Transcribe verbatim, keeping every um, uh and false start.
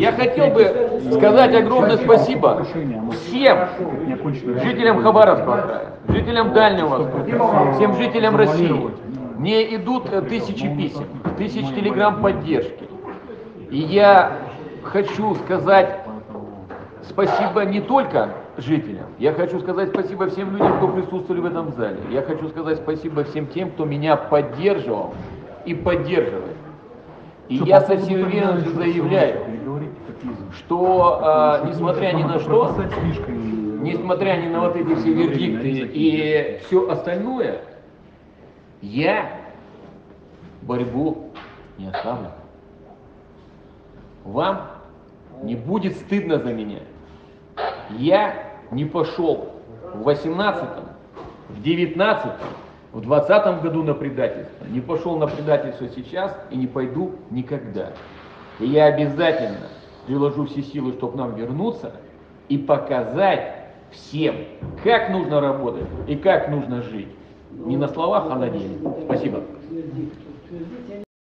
Я хотел бы сказать огромное спасибо всем жителям Хабаровского края, жителям Дальнего Востока, всем жителям России. Мне идут тысячи писем, тысячи телеграмм поддержки. И я хочу сказать спасибо не только жителям, я хочу сказать спасибо всем людям, кто присутствовали в этом зале. Я хочу сказать спасибо всем тем, кто меня поддерживал и поддерживает. И что, я со всей уверенностью заявляю, что э, несмотря ни на что, несмотря ни на вот эти все вердикты и все остальное, я борьбу не оставлю. Вам не будет стыдно за меня. Я не пошел в восемнадцатом, в девятнадцатом, в двадцатом году на предательство. Не пошел на предательство сейчас и не пойду никогда. И я обязательно приложу все силы, чтобы нам вернуться и показать всем, как нужно работать и как нужно жить. Не на словах, а на деле. Спасибо.